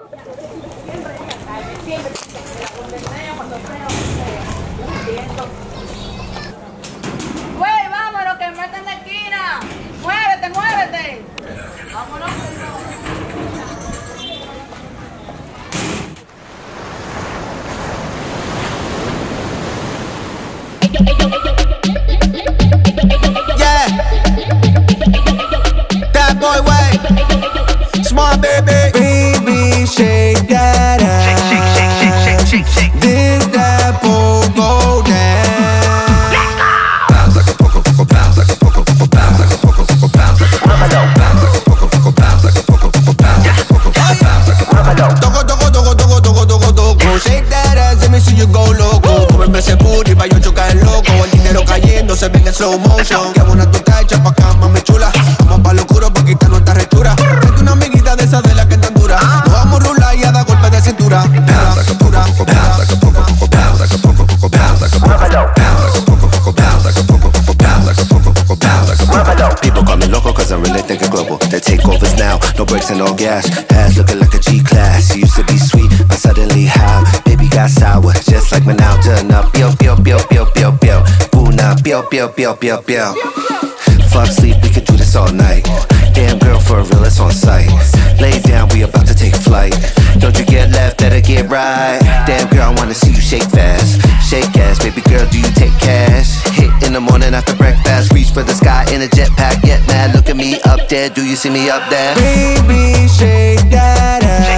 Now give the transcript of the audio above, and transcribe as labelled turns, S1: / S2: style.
S1: Güey, vámonos, que me en la esquina. Muévete, muévete. Vámonos.
S2: Yeah. Daboyway. Small baby. Baby, shake that ass. Shake. This that Pogo dance. Bounce like a pogo, bounce like a pogo, bounce like a pogo, bounce like a pogo, bounce like a pogo, bounce like a pogo, bounce like a pogo, bounce like a pogo. Shake that ass, let me see you go loco. Cómeme ese booty pa' yo chocar loco. El dinero cayendo se ve en slow motion. Que buena tu tacha pa' acá, mami chula. Vamos pa' lo oscuro pa' quitar nuestra rechura. Tráete una amiguita de esas de la que tan dura. Nos vamos a rular y a dar golpe de cintura. Bounce like a pogo, bounce like a pogo, bounce like a pogo, bounce like a pogo, bounce like a pogo, bounce like a pogo, bounce like a pogo, bounce like a pogo. People call me loco 'cause I'm really thinking global. The takeovers now, no brakes and no gas. Ass looking like a G-class. Used to be sweet, but suddenly how? Baby got sour, just like me now. Turn up, yo. Boo now, yo. Fuck sleep, we could do this all night. Damn girl, for real, it's on sight. Lay down, we about to take flight. Don't you get left, better get right. Damn girl, I wanna see you shake fast. Shake ass, baby girl, do you take cash? Hit in the morning after breakfast. Reach for the sky in a jetpack. Get mad, look at me up there. Do you see me up there? Baby, shake that ass.